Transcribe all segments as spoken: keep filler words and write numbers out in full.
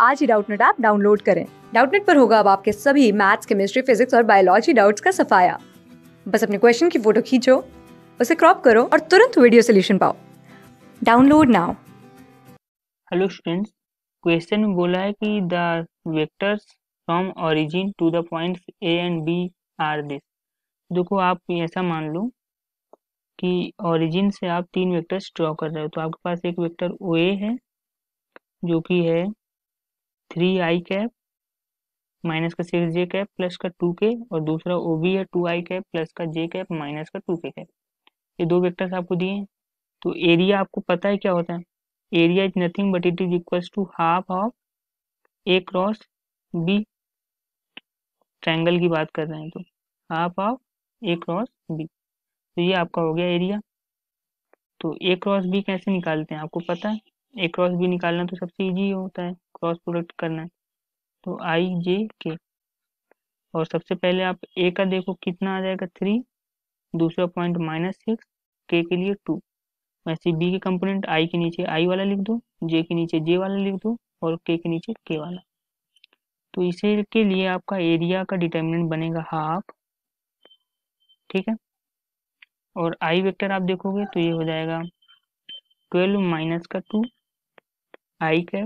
आज ही Doubtnut app download करें। डाउटनेट पर होगा अब आपके सभी मैथ्स, केमिस्ट्री, फिजिक्स और बायोलॉजी डाउट्स का सफाया। बस अपने क्वेश्चन की फोटो खींचो, उसे क्रॉप करो और तुरंत वीडियो सोल्यूशन पाओ। Download now. Hello students, question में बोला है कि the vectors from origin to the points A and B are this. देखो, आप ऐसा मान लो कि ओरिजिन से आप तीन वेक्टर्स ड्रॉ कर रहे हो। तो आपके पास एक वेक्टर ओ ए है जो कि है थ्री आई कैप माइनस का सिक्स जे कैप प्लस का टू के, और दूसरा ओ बी है टू आई कैप प्लस का जे कैप माइनस का टू के कैप। ये दो वेक्टर्स आपको दिए हैं। तो एरिया आपको पता है क्या होता है। Area is nothing but it is equals to half of A cross B. Triangle की बात कर रहे हैं तो half of A cross B. तो ये आपका हो गया एरिया। तो ए क्रॉस बी कैसे निकालते हैं आपको पता है। ए क्रॉस बी निकालना तो सबसे इजी होता है, क्रॉस प्रोडक्ट करना है। तो आई जे के, और सबसे पहले आप ए का देखो कितना आ जाएगा थ्री, दूसरा पॉइंट माइनस सिक्स, के के लिए टू। वैसे बी के कंपोनेंट आई के नीचे आई वाला लिख दो, जे के नीचे जे वाला लिख दो, और के के नीचे के वाला। तो इसे के लिए आपका एरिया का डिटर्मिनेंट बनेगा हाफ। ठीक है। और आई वेक्टर आप देखोगे तो ये हो जाएगा ट्वेल्व माइनस का टू आई कैप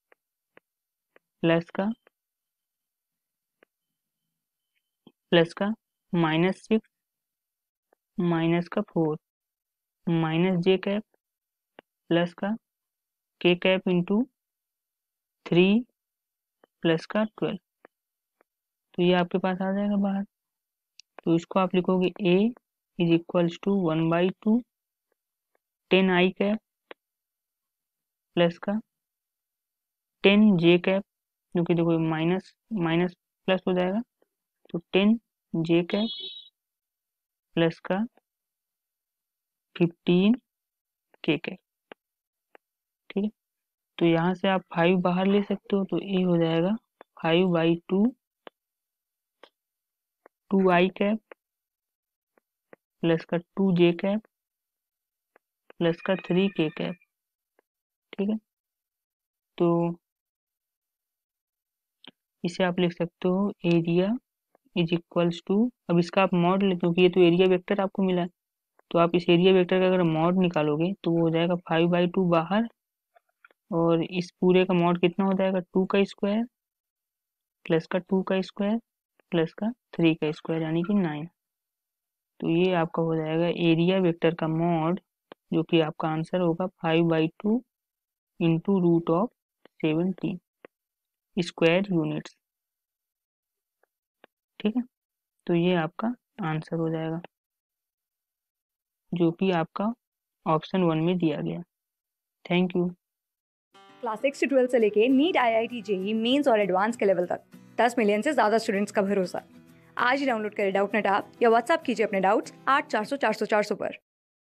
प्लस का प्लस का माइनस सिक्स माइनस का four minus J cap plus का K cap into three plus का ट्वेल्व। तो ये आपके पास आ जाएगा बाहर। तो इसको आप लिखोगे A is equals to one by two ten I cap plus का टेन जे कैप, क्योंकि देखो माइनस माइनस प्लस हो जाएगा, तो टेन जे कैप प्लस का फिफ्टीन के कैप। ठीक है। तो यहाँ से आप फाइव बाहर ले सकते हो, तो ए हो जाएगा five by two two I cap plus का टू जे कैप प्लस का थ्री के कैप। ठीक है। तो इसे आप लिख सकते हो एरिया इज इक्वल्स टू, अब इसका आप मॉड ले, क्योंकि ये तो एरिया वेक्टर आपको मिला है। तो आप इस एरिया वेक्टर का अगर मॉड निकालोगे तो वो हो जाएगा फाइव बाई टू बाहर, और इस पूरे का मॉड कितना हो जाएगा टू का स्क्वायर प्लस का टू का स्क्वायर प्लस का थ्री का स्क्वायर, यानी कि नाइन। तो ये आपका हो जाएगा एरिया वेक्टर का मॉड, जो कि आपका आंसर होगा five by two into root of seventeen square units. ठीक है। तो ये आपका आंसर हो जाएगा, जो कि आपका ऑप्शन वन में दिया गया। Thank you. क्लास सिक्स से ट्वेल्थ से लेके NEET, I I T, JEE mains और एडवांस के लेवल तक दस मिलियन से ज्यादा स्टूडेंट्स का भरोसा। आज ही डाउनलोड करें डाउटनेट ऐप या व्हाट्सएप कीजिए अपने डाउट्स आठ चार सौ चार सौ चार सौ पर।